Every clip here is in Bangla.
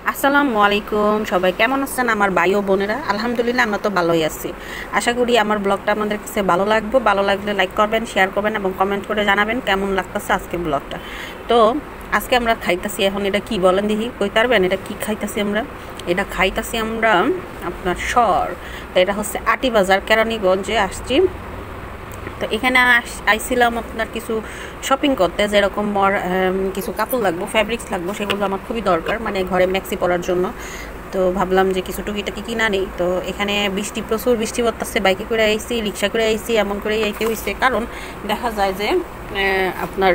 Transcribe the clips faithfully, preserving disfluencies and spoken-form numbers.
আসসালামু আলাইকুম, সবাই কেমন আছেন আমার ভাই ও বোনেরা? আলহামদুলিল্লাহ আমরা তো ভালোই আছি। আশা করি আমার ব্লগটা আপনাদের কাছে ভালো লাগবে। ভালো লাগলে লাইক করবেন, শেয়ার করবেন এবং কমেন্ট করে জানাবেন কেমন লাগতেছে আজকের ব্লগটা। তো আজকে আমরা খাইতাছি, এখন এটা কি বলেন দেখি, কই পারবেন এটা কি খাইতাছি? আমরা এটা খাইতাছি আমরা আপনার সর। তো এটা হচ্ছে আটি বাজার, কেরানীগঞ্জে আসছি। তো এখানে আইছিলাম আপনার কিছু শপিং করতে, যেরকম মর কিছু কাপড় লাগবো, ফ্যাব্রিক্স লাগবো, সেগুলো আমার খুবই দরকার, মানে ঘরে ম্যাক্সি পরার জন্য। তো ভাবলাম যে কিছু টুকিটাকি কিনা নেই। তো এখানে বৃষ্টি, প্রচুর বৃষ্টি পড়তেছে, বাইকে করে আইসি, রিক্সা করে আইসি, এমন করে আইতে হয়েছে, কারণ দেখা যায় যে আপনার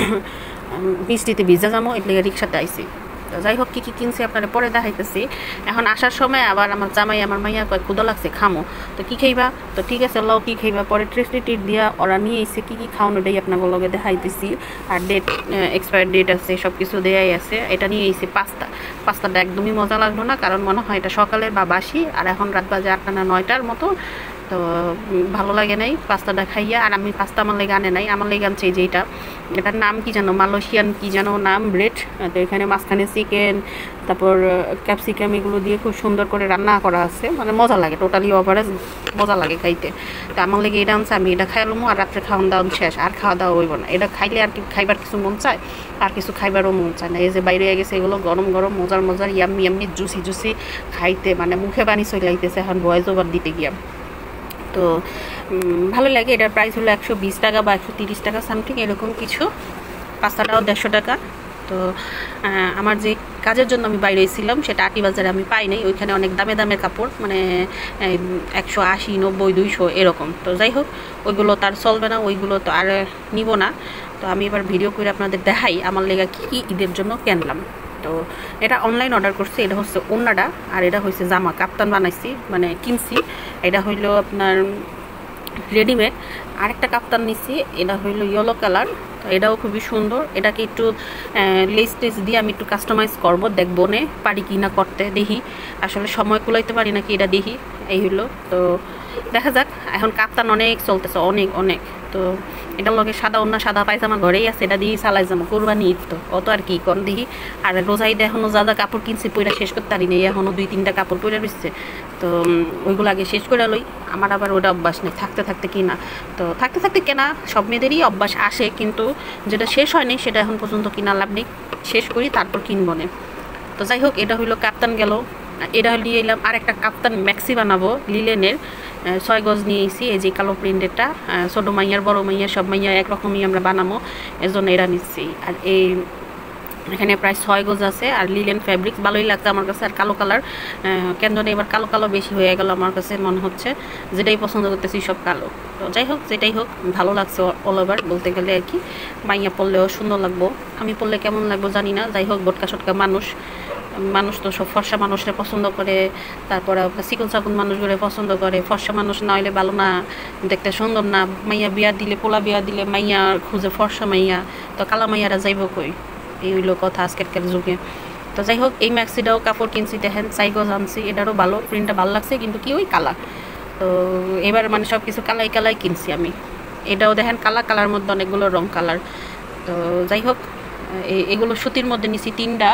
বৃষ্টিতে ভিজা যাবো, এর লেগে রিক্সাতে আইসি। তো যাই হোক, কী কী কিনছি আপনারা পরে দেখাইতেছি। এখন আসার সময় আবার আমার জামাই আমার মাইয়া কয় ক্ষুদা লাগছে, খামো। তো কী খাইবা? তো ঠিক আছে, লও কী খাইবা। পরে ট্রেসলি টিট দিয়া ওরা নিয়ে এসে কী কী খাওয়ানো, এটাই আপনাকে লগে দেখাইতেছি। আর ডেট, এক্সপায়ার ডেট আছে, সব কিছু দেয়াই আছে। এটা নিয়ে এসে পাস্তা। পাস্তাটা একদমই মজা লাগলো না, কারণ মনে হয় এটা সকালের বা বাসি, আর এখন রাত বাজে আটটা না নয়টার মতো। তো ভালো লাগে নাই পাস্তাটা খাইয়া। আর আমি পাস্তা আমার লেগে আনে নাই, আমার লেগে আনছে যেটা, এটার নাম কি জানো, মালয়েশিয়ান কি যেন নাম, ব্রেড। তো এখানে মাঝখানে চিকেন, তারপর ক্যাপসিকাম, এগুলো দিয়ে খুব সুন্দর করে রান্না করা আছে, মানে মজা লাগে, টোটালি ওভারেজ মজা লাগে খাইতে। তো আমার লেগে এটা আনছে, আমি এটা খাইলাম, আর রাত্রে খাওয়ান দাওয়ান শেষ, আর খাওয়া দাওয়া হইব না। এটা খাইলে আর কি খাইবার কিছু মন চায়, আর কিছু খাইবারও মন চায় না। এই যে বাইরে গেছে, এগুলো গরম গরম মজার মজার ইয়াম্মি ইয়াম্মি জুসি জুসি খাইতে, মানে মুখে পানি চলে আইতেছে এখন ভয়েস ওভার দিতে গিয়া। তো ভালো লাগে। এটার প্রাইস হলো একশো বিশ টাকা বা একশো তিরিশ টাকা সামথিং, এরকম কিছু। পাস্তাটাও দেড়শো টাকা। তো আমার যে কাজের জন্য আমি বাইরে ছিলাম, সেটা আটি বাজারে আমি পাই নাই। ওইখানে অনেক দামে দামের কাপড়, মানে একশো আশি, নব্বই, দুইশো এরকম। তো যাই হোক, ওইগুলো তার চলবে না, ওইগুলো তো আর নিব না। তো আমি এবার ভিডিও করে আপনাদের দেখাই আমার লেগা কী কী ঈদের জন্য কিনলাম। তো এটা অনলাইন অর্ডার করছি। এটা হচ্ছে ওন্নাটা, আর এটা হচ্ছে জামা, কাপ্তান বানাইছি, মানে কিনছি। এটা হইলো আপনার রেডিমেড। আরেকটা কাপ্তান নিছি, এটা হইলো ইয়েলো কালার। তো এটাও খুবই সুন্দর। এটাকে একটু লেস টেস দিয়ে আমি একটু কাস্টমাইজ করবো, দেখবো নে পারি কি না করতে, দেখি আসলে সময় কুলাইতে পারি নাকি, এটা দেখি। এই হইলো, তো দেখা যাক। এখন কাপ্তান অনেক চলতেছে, অনেক অনেক। তো এটার লগে সাদা অন্য সাদা পায়জামা ঘরেই আছে, এটা দিয়ে চালাই যাবো, কোরবানি ঈদ তো অত আর কি কর দেখি। আর রোজা ঈদে এখনও যা যা কাপড় কিনছি পইরা শেষ করতে পারি না, এখনও দুই তিনটা কাপড় পরে রয়েছে। তো ওইগুলো আগে শেষ করে লই। আমার আবার ওটা অভ্যাস নেই, থাকতে থাকতে কিনা। তো থাকতে থাকতে কেনা সব মেয়েদেরই অভ্যাস আসে, কিন্তু যেটা শেষ হয়নি সেটা এখন পর্যন্ত কিনা লাভ নেই, শেষ করি তারপর কিনবো না। তো যাই হোক, এটা হইলো কাপ্তান গেল। এটা নিয়ে এলাম আর একটা কাপ্তান ম্যাক্সি বানাবো, লিলেনের, ছয় গজ নিয়ে এসেছি। এই যে কালো প্রিন্টেরটা, ছোটো মাইয়ার বড়ো মাইয়া সব মাইয়া একরকমই আমরা বানাবো, এর জন্য এরা নিচ্ছি। আর এই এখানে প্রায় ছয় গজ আছে। আর লিলেন ফ্যাব্রিক্স ভালোই লাগছে আমার কাছে। আর কালো কালার কেন জানি এবার কালো কালো বেশি হয়ে গেল আমার কাছে, মনে হচ্ছে যেটাই পছন্দ করতেছি সব কালো। তো যাই হোক, যেটাই হোক ভালো লাগছে অল ওভার বলতে গেলে আর কি। মাইয়া পরলেও সুন্দর লাগবো, আমি পরলে কেমন লাগবো জানি না। যাই হোক, বটকা সটকা মানুষ মানুষ তো সব ফর্সা মানুষরা পছন্দ করে, তারপরে চিকন চাকুন মানুষগুলো পছন্দ করে। ফর্সা মানুষ না হইলে ভালো না, দেখতে সুন্দর না। মাইয়া বিয়া দিলে, পোলা বিয়া দিলে মাইয়া খুঁজে ফর্সা মাইয়া, তো কালা মাইয়ারা যাইব কই? এই হইলো কথা আজকের যুগে। তো যাই হোক, এই ম্যাক্সিটাও কাপড় কিনছি, দেখেন সাইগজ আনছি। এটারও ভালো, প্রিন্টটা ভালো লাগছে, কিন্তু কি ওই কালা। তো এবার মানে সব কিছু কালাই কালাই কিনছি আমি। এটাও দেখেন কালা, কালার মধ্যে অনেকগুলো রং কালার। তো যাই হোক, এগুলো সুতির মধ্যে নিছি তিনটা,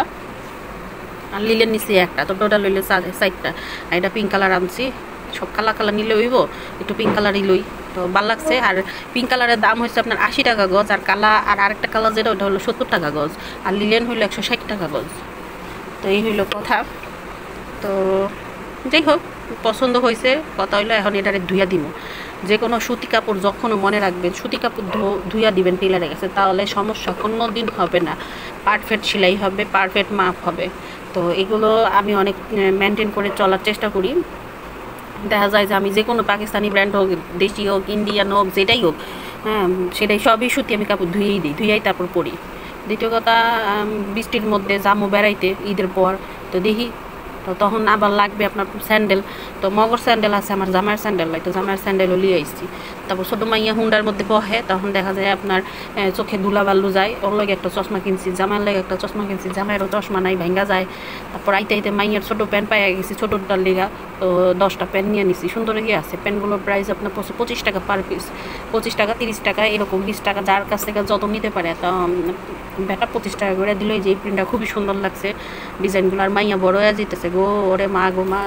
আর লিলেন নিছি একটা। তো টোটাল লইলে চারটা। আর এটা পিঙ্ক কালার আনছি। সব কালা কালার নিলে হইব, একটু পিঙ্ক কালারই লই। তো ভালো লাগছে। আর পিঙ্ক কালারের দাম হচ্ছে আপনার আশি টাকা গজ, আর কালা আর আরেকটা কালার যেটা ওটা হলো সত্তর টাকা গজ, আর লিলেন হইলো একশো ষাট টাকা গজ। তো এই হইলো কথা। তো যাই হোক, পছন্দ হয়েছে। কথা হইলো এখন এটারে ধুইয়া দিব। যে কোনো সুতি কাপড় যখন মনে রাখবেন, সুতি কাপড় ধুইয়া দিবেন টেলারের কাছে, তাহলে সমস্যা কোনো দিন হবে না। পারফেক্ট সেলাই হবে, পারফেক্ট মাপ হবে। তো এগুলো আমি অনেক মেনটেন করে চলার চেষ্টা করি। দেখা যায় যে আমি যে কোনো পাকিস্তানি ব্র্যান্ড হোক, দেশি হোক, ইন্ডিয়ান হোক, যেটাই হোক, হ্যাঁ সেটাই সবই সুতি আমি কাপড় ধুয়েই দিই, ধুয়েই তারপর পরি। দ্বিতীয় কথা, বৃষ্টির মধ্যে যাবো বেড়াইতে ঈদের পর, তো দেখি তো তখন আবার লাগবে আপনার স্যান্ডেল। তো মগর স্যান্ডেল আছে, আমার জামাইয়ের স্যান্ডেল নাই, তো জামাইয়ের স্যান্ডেলও লিয়ে আসছি। তারপর ছোটো মাইয়া হুন্ডার মধ্যে বহে, তখন দেখা যায় আপনার চোখে ধুলা বাল্লু যায়, ওর লাগে একটা চশমা কিনছি, জামাইয়ের লাগে একটা চশমা কিনছি, জামাইয়েরও চশমা নাই ভেঙ্গা যায়। তারপর আইতে আইতে মাইয়ার ছোটো প্যান্ট পাইয়া গেছি ছোটোটার লিগা, তো দশটা প্যান্ট নিয়ে নিছি, সুন্দর গিয়ে আছে। প্যান্টগুলোর প্রাইস আপনার পঁচিশ টাকা পার পিস, পঁচিশ টাকা তিরিশ টাকা এরকম, বিশ টাকা যার কাছ থেকে যত নিতে পারে। তো বেটা পঁচিশ টাকা করে দিল। যে এই প্রিন্টটা খুবই সুন্দর লাগছে ডিজাইনগুলো। আর মাইয়া বড় হয়ে যেতেছে গো, ওরে মা গো মা,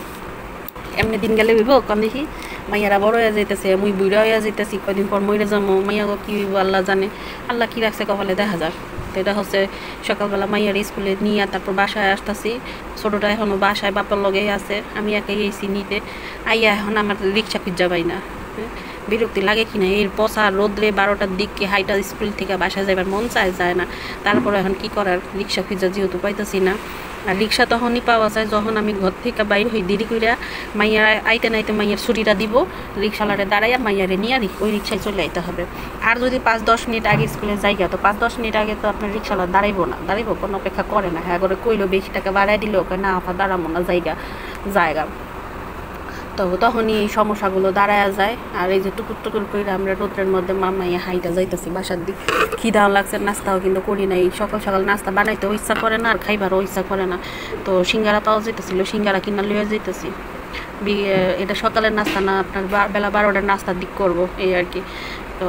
এমনি দিন গেলে হইব কম দেখি মাইয়ারা বড় হয়ে যেতেছে, মুই বুড়া হয়ে যেতেছি, কয়দিন পর মরে যাবো, মাইয়া গো কী হইব আল্লাহ জানে, আল্লাহ কী রাখছে কপালে দেখা যাক। তো এটা হচ্ছে সকালবেলা মাইয়ার স্কুলে নিয়ে তারপর বাসায় আসতেছি। ছোটোটা এখনও বাসায় বাপার লগেই আছে, আমি একাই এসি নিতে। আইয়া এখন আমার রিক্সা পিজ্জা পাই না, বিরক্তি লাগে কিনা, এর পচা রোদ্রে বারোটার দিকে হাইটা স্কুল থেকে বাসায় যাবার মন চায় যায় না। তারপরে এখন কি করার, রিক্সা পিজ্জা যেহেতু পাইতেছি না। আর রিক্সা তখনই পাওয়া যায় যখন আমি ঘর থেকে বাইর হই, দেরি করিয়া মাইয়া আইতে নাইতে মাইয়ার ছুটিটা দিব, রিক্সাওয়ালারে দাঁড়াইয়া মাইয়ারে নিয়ে ওই রিক্সায় চলে আইতে হবে। আর যদি পাঁচ দশ মিনিট আগে স্কুলে যাই গা, তো পাঁচ দশ মিনিট আগে তো আপনার রিক্সাওয়ালা দাঁড়াইবো না, দাঁড়াইবো কোনো অপেক্ষা করে না। হ্যাঁ করে কইলো বেশি টাকা বাড়াই দিল, ওকে না আপা দাঁড়াবো না জায়গা জায়গা তো তখনই এই সমস্যাগুলো দাঁড়ায় যায়। আর এই যে টুকুর টুকুর করে আমরা রোদ্রের মধ্যে মামাইয়া হাইটা যাইতেছি বাসার দিক। খিদাও লাগছে, নাস্তাও কিন্তু করি নাই, সকাল সকাল নাস্তা বানাইতেও ইচ্ছা করে না আর খাইবারও ইচ্ছা করে না। তো সিঙ্গারা পাওয়া যেতেছিল, সিঙ্গারা কিনা লইয়া যেতেছি। এটা সকালের নাস্তা না, আপনার বেলা বারোটার নাস্তার দিক করবো এই আর কি। তো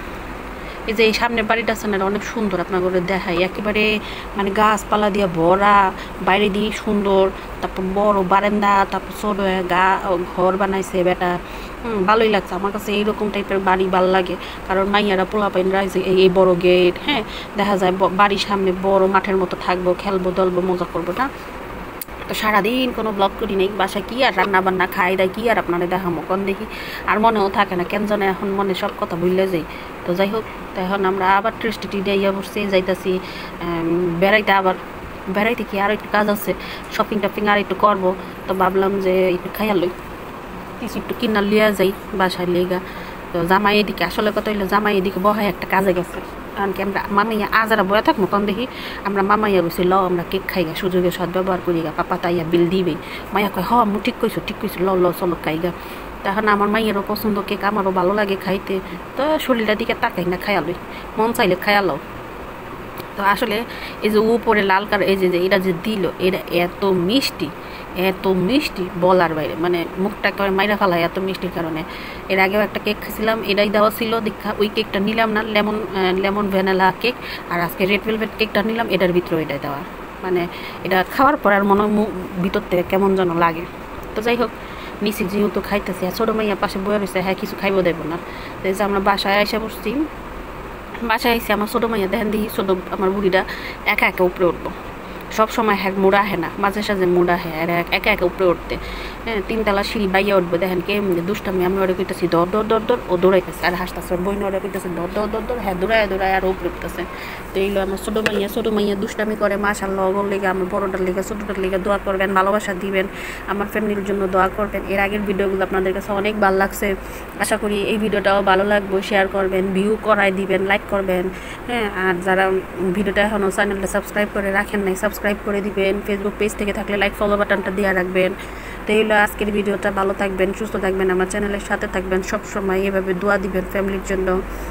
এই যে এই সামনের বাড়িটা আছে না, অনেক সুন্দর, আপনার করে দেখাই, একেবারে মানে গাছপালা দিয়ে ভরা, বাইরে দিয়ে সুন্দর, তারপর বড় বারান্দা, তারপর ছোট গা ঘর বানাইছে বেটা। হুম ভালোই লাগছে আমার কাছে, এইরকম টাইপের বাড়ি ভালো লাগে। কারণ মাইয়ারা পোলাপাইনরা এই বড় গেট, হ্যাঁ দেখা যায় বাড়ির সামনে বড় মাঠের মতো থাকবো, খেলবো দলবো মজা করবো না। তো সারাদিন কোনো ব্লগ করি নেই, বাসায় কী আর রান্না বান্না খাই দেয় কী আর আপনারা দেখামো কন দেখি, আর মনেও থাকে না কেন জানে, এখন মনে সব কথা ভুলে যাই। তো যাই হোক, তো এখন আমরা আবার ট্রিস্টিটি দিয়ে পড়ছি, যাইতেছি বেড়াইতে। আবার বেড়াইতে কি আর একটু কাজ আছে, শপিং টপিং আর একটু করবো। তো ভাবলাম যে একটু খাইয়া লই, কিছু একটু কিনা লিয়া যাই বাসায় লেগা। তো জামাই এদিকে, আসলে কথা হইলো জামাই এদিকে বহায় একটা কাজে গেছে, কারণ কি আমরা মামাইয়া আজারা বয়া থাকবো তখন দেখি আমরা মামাইয়া রয়েছি ল আমরা কেক খাই গা, সুযোগে সদ ব্যবহার করি গা, পাপা তাইয়া বিল দিবে। মাইয়া কয় হ মু ঠিক কইছো ঠিক কইছো, ল ল চলো খাই গা। তখন আমার মাইয়েরও পছন্দ কেক, আমারও ভালো লাগে খাইতে। তো শরীরটার দিকে তাকাই না, খায়ালই মন চাইলে খায়ালো। তো আসলে এই যে উপরে লাল কালার এই যে এটা যে দিল, এটা এত মিষ্টি, এত মিষ্টি বলার বাইরে, মানে মুখটা একেবারে মাইরা ফেলায় এত মিষ্টির কারণে। এর আগেও একটা কেক খেয়েছিলাম, এটাই দেওয়া ছিল দীক্ষা, ওই কেকটা নিলাম না, লেমন লেমন ভ্যানিলা কেক। আর আজকে রেড ভেলভেট কেকটা নিলাম, এটার ভিতরে এটাই দেওয়া, মানে এটা খাওয়ার পর আর মনে ভিতর থেকে কেমন যেন লাগে। তো যাই হোক, নিচে যেহেতু খাইতেছি, আর ছোটো মাইয়া পাশে বয়ে রয়েছে, হ্যাঁ কিছু খাইবো দেবো না। তো এই যে আমরা বাসায় এসে বসছি, বাসায় এসে আমার ছোটো মাইয়া দেখেন দেখি ছোটো আমার বুড়িটা একা একা উপরে উঠবো, সব সময় হ্যাঁ মুড়া আহে না, মাঝে সাঝে মুড়া হ্যাঁ একা একা উপরে উঠতে। হ্যাঁ তিনতলা সিঁড়ি বাইয়া উঠবে, দেখেন কে দুষ্টামি, আমি ওরা কইতেছি দর দর দর দর, ও দৌড়াইতেছে আর হাসতেছে, ওর বইন ওরা কইতেছে দর দর দর দর, হ্যাঁ দৌড়ায় দৌড়ায় আর উপরে উঠতেছে। তো এইগুলো আমার ছোটো মাইয়া, ছোটো মাইয়া দুষ্টামি করে, মাশাআল্লাহ ওর লেগে, আমার বড়োটার লেগে ছোটোটার লেগে দোয়া করবেন, ভালোবাসা দিবেন, আমার ফ্যামিলির জন্য দোয়া করবেন। এর আগের ভিডিওগুলো আপনাদের কাছে অনেক ভালো লাগছে, আশা করি এই ভিডিওটাও ভালো লাগবে, শেয়ার করবেন, ভিউ করায় দিবেন, লাইক করবেন। হ্যাঁ আর যারা ভিডিওটা এখনও চ্যানেলটা সাবস্ক্রাইব করে রাখেন নাই, সাবস্ক্রাইব করে দিবেন, ফেসবুক পেজ থেকে থাকলে লাইক ফলো বাটনটা দিয়ে রাখবেন। তো এইগুলো আজকের ভিডিওটা, ভালো থাকবেন, সুস্থ থাকবেন, আমার চ্যানেলের সাথে থাকবেন, সবসময় এভাবে দোয়া দিবেন ফ্যামিলির জন্য।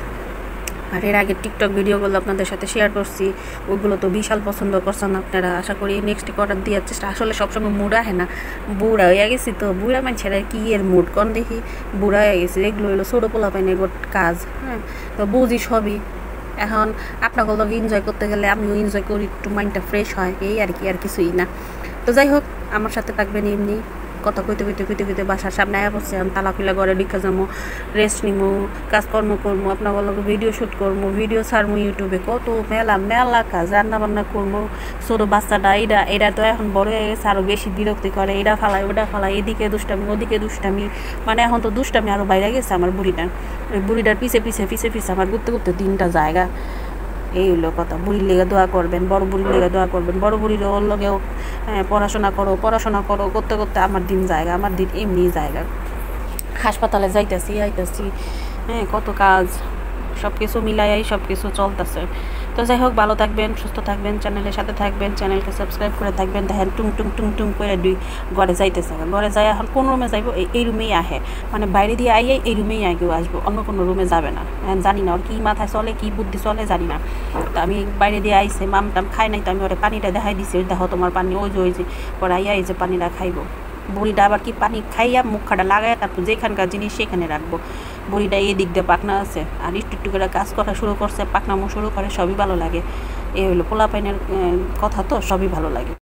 আর এর আগে টিকটক ভিডিওগুলো আপনাদের সাথে শেয়ার করছি, ওইগুলো তো বিশাল পছন্দ করছেন আপনারা, আশা করি নেক্সট করার দেওয়ার চেষ্টা। আসলে সবসময় মুড আহে না, বুড়া হয়ে গেছি তো, বুড়া মানুষেরা কি এর মুড কন দেখি, বুড়া হয়ে গেছি, এগুলো হলো ছোটো পোলা পাইনি এগুলো কাজ। হ্যাঁ তো বুঝি সবই, এখন আপনাকে তো এনজয় করতে গেলে আমিও এনজয় করি, একটু মাইন্ডটা ফ্রেশ হয়, এই আর কি, আর কিছুই না। তো যাই হোক, আমার সাথে থাকবেন এমনি কথা কইতে কইতে কইতে কইতে বাসার সামনে আয়া পড়ছে, আমি তালা খুলে ঘরে ঢুকে যাবো, রেস্ট নিবো, কাজকর্ম করবো, আপনার বলবো ভিডিও শ্যুট করবো, ভিডিও ছাড়বো ইউটিউবে, কত মেলা মেলা কাজ, রান্না বান্না করবো। ছোটো বাচ্চাটা এটা এটা তো এখন বড় হয়ে গেছে, আরও বেশি বিরক্তি করে, এটা ফালায় ওটা ফালায়, এদিকে দুষ্টামি ওদিকে দুষ্টামি, মানে এখন তো দুষ্টামি আরও বাইরে গেছে আমার বুড়িটার। ওই বুড়িটার পিছে পিছে পিছে পিছে আমার ঘুরতে ঘুরতে তিনটা জায়গা। এই হলো কথা, বুড়ির লেগে দোয়া করবেন, বড় বুড়ির লেগে দোয়া করবেন, বড় বুড়ির ওর লগেও হ্যাঁ পড়াশোনা করো পড়াশোনা করো করতে করতে আমার দিন জায়গা, আমার দিন এমনি জায়গা, হাসপাতালে যাইতেছি আইতেছি, হ্যাঁ কত কাজ, সব কিছু মিলাইয়াই সব কিছু চলতেছে। তো তো যাই হোক, ভালো থাকবেন, সুস্থ থাকবেন, চ্যানেলের সাথে থাকবেন, চ্যানেলকে সাবস্ক্রাইব করে থাকবেন। দেখেন টুং টুং টুং টুং করে দুই ঘরে যাইতেছে, ঘরে যাই এখন কোন রুমে যাইব, এই রুমেই আহে, মানে বাইরে দিয়ে আইয়ে এই রুমেই আগেও আসবো, অন্য কোনো রুমে যাবে না। জানি না ওর কী মাথায় চলে, কী বুদ্ধি চলে জানি না। তো আমি বাইরে দিয়ে আইসে, মাম টাম খাই নাই, তো আমি ওরে পানিটা দেখাই দিছি, ওই দেখো তোমার পানি, ওই যে ওই যে পরে আইয়া এই যে পানিটা খাইবো। বুড়িটা আবার কি পানি খাইয়া মুখখাটা লাগায় তারপর যেখানকার জিনিস সেখানে রাখবো। বুড়িটা এই দিক দিয়ে পাকনা আছে, আর একটু একটু করে কাজ করা শুরু করছে, পাকনামো শুরু করে, সবই ভালো লাগে। এই হলো পোলাপাইনের কথা, তো সবই ভালো লাগে।